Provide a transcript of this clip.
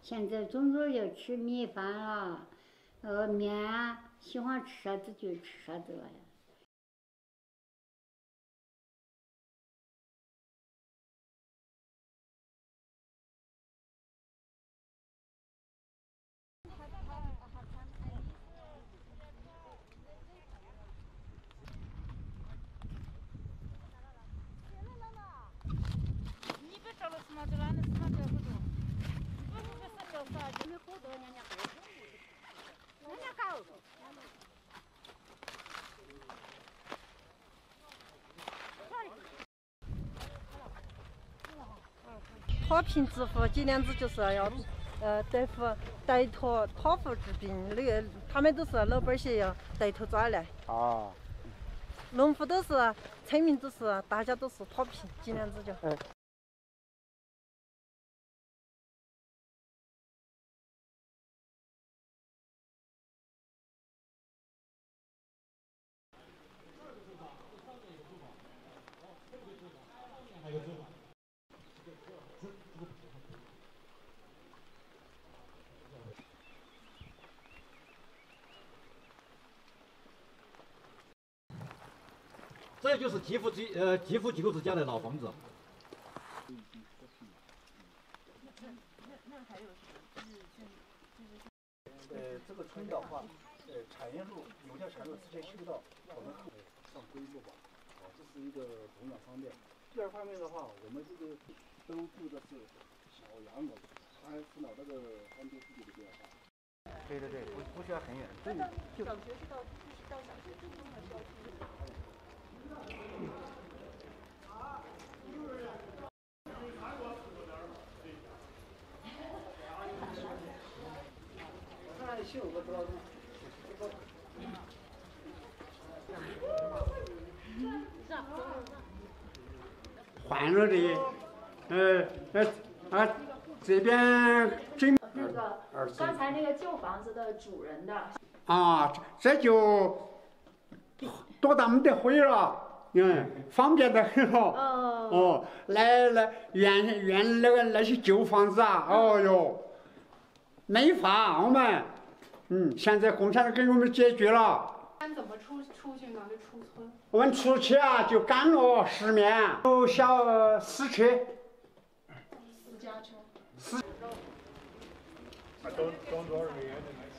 现在种种就吃米饭了，面，喜欢吃啥子就吃啥子了呀。 脱贫致富几年子就是要带头托付治病，那个他们都是老百姓要带头抓来。 啊， 农户都是村民，都是大家都是脱贫，几年子就。 这就是继父几口子家的老房子。 这个村的话，产业路有条产业路直接修到我们上规模吧，这是一个供养方面。第二方面的话，我们这个都住的是小洋楼，还是脑那个方便自己的变化。对对对，不需要很远，就小学是到小学初中还是要去？ 换了的，这边准那个刚才那个旧房子的主人的啊，这就多大没得灰了，方便得很了。哦，来原那些旧房子啊，哦哟，没法我们，现在共产党给我们解决了。 怎么出去呢？就出村。 我们出去啊，就赶了10面，有小4车。 私家车。 都多少年的？